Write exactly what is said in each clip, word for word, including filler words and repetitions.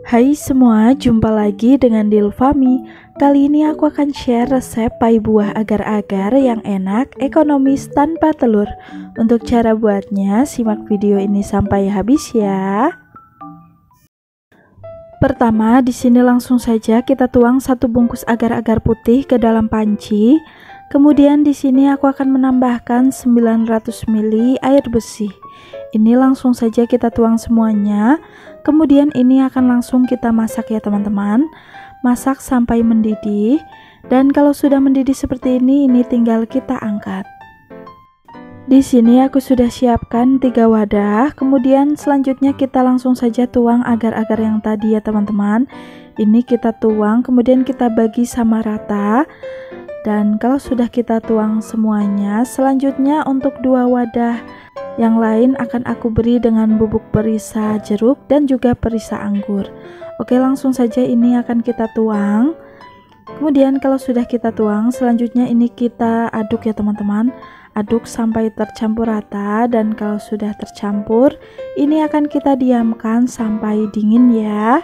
Hai semua, jumpa lagi dengan Dilfami. Kali ini aku akan share resep pai buah agar-agar yang enak, ekonomis, tanpa telur. Untuk cara buatnya, simak video ini sampai habis ya. Pertama, di sini langsung saja kita tuang satu bungkus agar-agar putih ke dalam panci. Kemudian di sini aku akan menambahkan sembilan ratus mililiter air bersih. Ini langsung saja kita tuang semuanya. Kemudian ini akan langsung kita masak ya teman-teman. Masak sampai mendidih. Dan kalau sudah mendidih seperti ini, ini tinggal kita angkat. Di sini aku sudah siapkan tiga wadah. Kemudian selanjutnya kita langsung saja tuang agar-agar yang tadi ya teman-teman. Ini kita tuang, kemudian kita bagi sama rata. Dan kalau sudah kita tuang semuanya, selanjutnya untuk dua wadah yang lain akan aku beri dengan bubuk perisa jeruk dan juga perisa anggur. Oke, langsung saja ini akan kita tuang. Kemudian kalau sudah kita tuang, selanjutnya ini kita aduk ya teman-teman. Aduk sampai tercampur rata, dan kalau sudah tercampur, ini akan kita diamkan sampai dingin ya.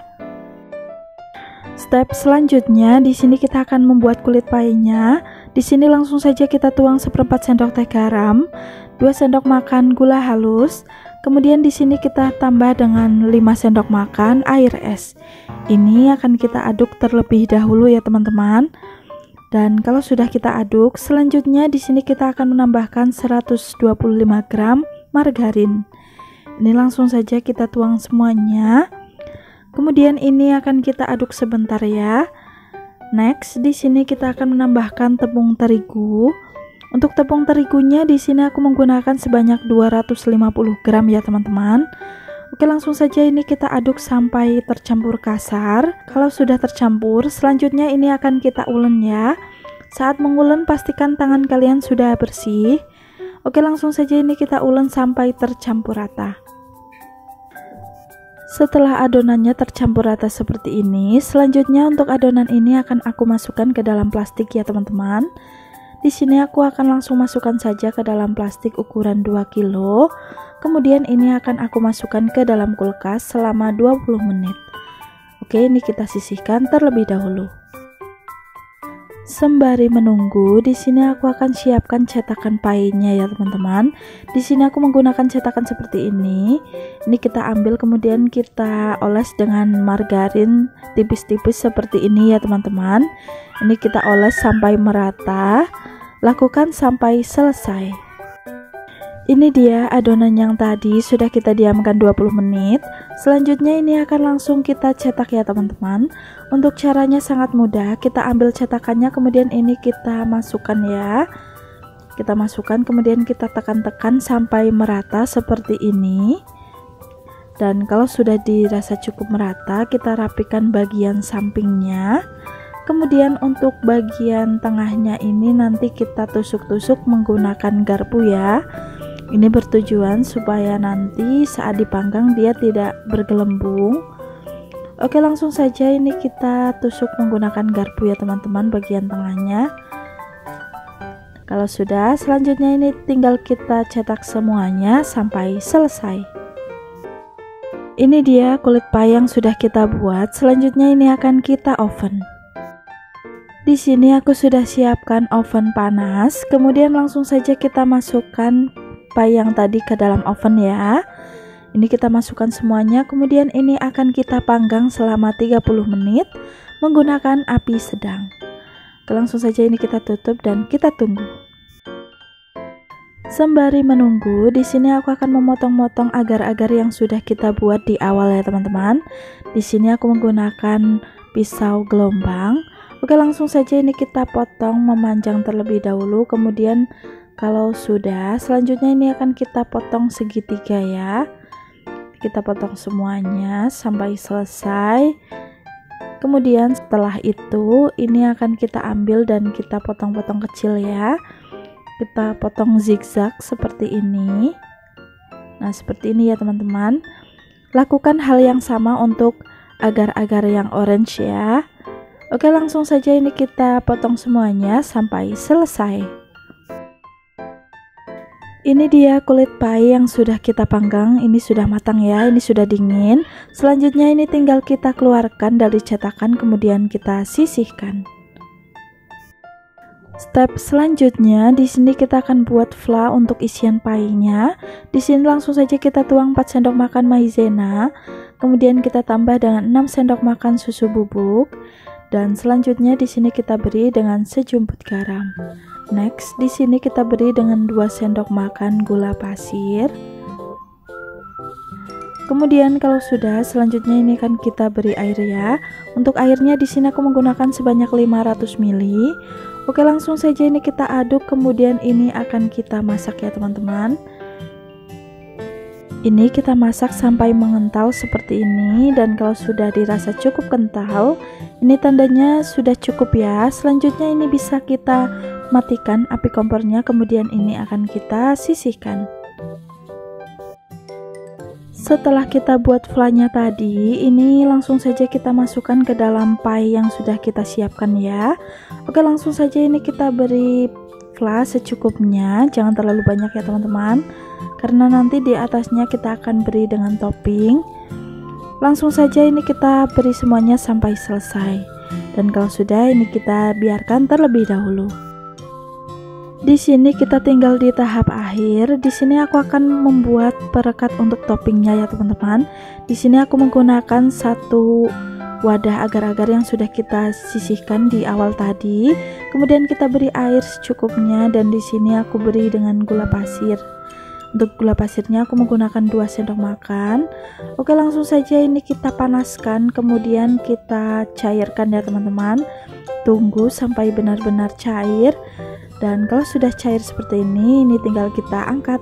Step selanjutnya, di sini kita akan membuat kulit painya. Di sini langsung saja kita tuang seperempat sendok teh garam, dua sendok makan gula halus. Kemudian di sini kita tambah dengan lima sendok makan air es. Ini akan kita aduk terlebih dahulu ya teman-teman. Dan kalau sudah kita aduk, selanjutnya di sini kita akan menambahkan seratus dua puluh lima gram margarin. Ini langsung saja kita tuang semuanya. Kemudian ini akan kita aduk sebentar ya. Next, di sini kita akan menambahkan tepung terigu. Untuk tepung terigunya di sini aku menggunakan sebanyak dua ratus lima puluh gram ya teman-teman. Oke, langsung saja ini kita aduk sampai tercampur kasar. Kalau sudah tercampur, selanjutnya ini akan kita ulen ya. Saat mengulen pastikan tangan kalian sudah bersih. Oke, langsung saja ini kita ulen sampai tercampur rata. Setelah adonannya tercampur rata seperti ini, selanjutnya untuk adonan ini akan aku masukkan ke dalam plastik ya teman-teman. Di sini aku akan langsung masukkan saja ke dalam plastik ukuran dua kilo. Kemudian ini akan aku masukkan ke dalam kulkas selama dua puluh menit. Oke, ini kita sisihkan terlebih dahulu. Sembari menunggu, di sini aku akan siapkan cetakan painya ya teman-teman. Di sini aku menggunakan cetakan seperti ini. Ini kita ambil kemudian kita oles dengan margarin tipis-tipis seperti ini ya teman-teman. Ini kita oles sampai merata. Lakukan sampai selesai. Ini dia adonan yang tadi sudah kita diamkan dua puluh menit. Selanjutnya ini akan langsung kita cetak ya teman-teman. Untuk caranya sangat mudah. Kita ambil cetakannya, kemudian ini kita masukkan ya. Kita masukkan, kemudian kita tekan-tekan sampai merata seperti ini. Dan kalau sudah dirasa cukup merata, kita rapikan bagian sampingnya. Kemudian untuk bagian tengahnya ini nanti kita tusuk-tusuk menggunakan garpu ya. Ini bertujuan supaya nanti saat dipanggang dia tidak bergelembung. Oke, langsung saja ini kita tusuk menggunakan garpu ya teman-teman bagian tengahnya. Kalau sudah, selanjutnya ini tinggal kita cetak semuanya sampai selesai. Ini dia kulit pai yang sudah kita buat. Selanjutnya ini akan kita oven. Di sini aku sudah siapkan oven panas. Kemudian langsung saja kita masukkan pai yang tadi ke dalam oven ya. Ini kita masukkan semuanya, kemudian ini akan kita panggang selama tiga puluh menit menggunakan api sedang. Langsung saja ini kita tutup dan kita tunggu. Sembari menunggu, di sini aku akan memotong-motong agar-agar yang sudah kita buat di awal ya teman-teman. Di sini aku menggunakan pisau gelombang. Oke, langsung saja ini kita potong memanjang terlebih dahulu, kemudian kalau sudah, selanjutnya ini akan kita potong segitiga ya. Kita potong semuanya sampai selesai. Kemudian setelah itu, ini akan kita ambil dan kita potong-potong kecil ya. Kita potong zigzag seperti ini. Nah, seperti ini ya teman-teman. Lakukan hal yang sama untuk agar-agar yang orange ya. Oke, langsung saja ini kita potong semuanya sampai selesai. Ini dia kulit pai yang sudah kita panggang. Ini sudah matang ya, ini sudah dingin. Selanjutnya ini tinggal kita keluarkan dari cetakan, kemudian kita sisihkan. Step selanjutnya, di sini kita akan buat fla untuk isian painya. Di sini langsung saja kita tuang empat sendok makan maizena, kemudian kita tambah dengan enam sendok makan susu bubuk, dan selanjutnya di sini kita beri dengan sejumput garam. Next, di sini kita beri dengan dua sendok makan gula pasir. Kemudian kalau sudah, selanjutnya ini akan kita beri air ya. Untuk airnya di sini aku menggunakan sebanyak lima ratus mililiter. Oke, langsung saja ini kita aduk, kemudian ini akan kita masak ya teman-teman. Ini kita masak sampai mengental seperti ini, dan kalau sudah dirasa cukup kental, ini tandanya sudah cukup ya. Selanjutnya ini bisa kita matikan api kompornya, kemudian ini akan kita sisihkan. Setelah kita buat flanya tadi, ini langsung saja kita masukkan ke dalam pai yang sudah kita siapkan ya. Oke, langsung saja ini kita beri fla secukupnya, jangan terlalu banyak ya teman-teman, karena nanti di atasnya kita akan beri dengan topping. Langsung saja ini kita beri semuanya sampai selesai, dan kalau sudah ini kita biarkan terlebih dahulu. Di sini kita tinggal di tahap akhir. Di sini aku akan membuat perekat untuk toppingnya ya teman-teman. Di sini aku menggunakan satu wadah agar-agar yang sudah kita sisihkan di awal tadi. Kemudian kita beri air secukupnya, dan di sini aku beri dengan gula pasir. Untuk gula pasirnya aku menggunakan dua sendok makan. Oke, langsung saja ini kita panaskan, kemudian kita cairkan ya teman-teman. Tunggu sampai benar-benar cair. Dan kalau sudah cair seperti ini, ini tinggal kita angkat.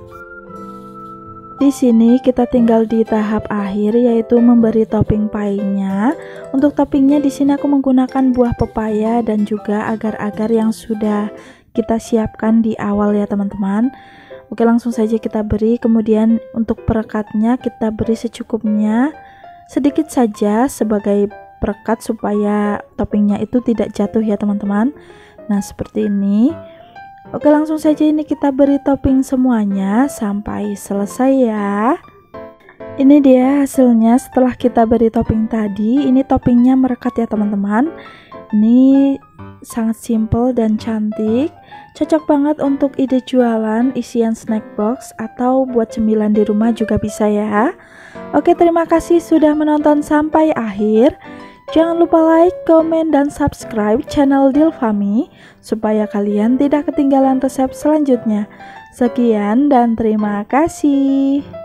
Di sini kita tinggal di tahap akhir, yaitu memberi topping painya. Untuk toppingnya di sini aku menggunakan buah pepaya dan juga agar-agar yang sudah kita siapkan di awal ya teman-teman. Oke, langsung saja kita beri. Kemudian untuk perekatnya kita beri secukupnya, sedikit saja sebagai perekat supaya toppingnya itu tidak jatuh ya teman-teman. Nah, seperti ini. Oke, langsung saja ini kita beri topping semuanya sampai selesai ya. Ini dia hasilnya setelah kita beri topping tadi. Ini toppingnya merekat ya teman-teman. Ini sangat simple dan cantik. Cocok banget untuk ide jualan, isian snack box, atau buat cemilan di rumah juga bisa ya. Oke, terima kasih sudah menonton sampai akhir. Jangan lupa like, komen, dan subscribe channel Dilfami supaya kalian tidak ketinggalan resep selanjutnya. Sekian dan terima kasih.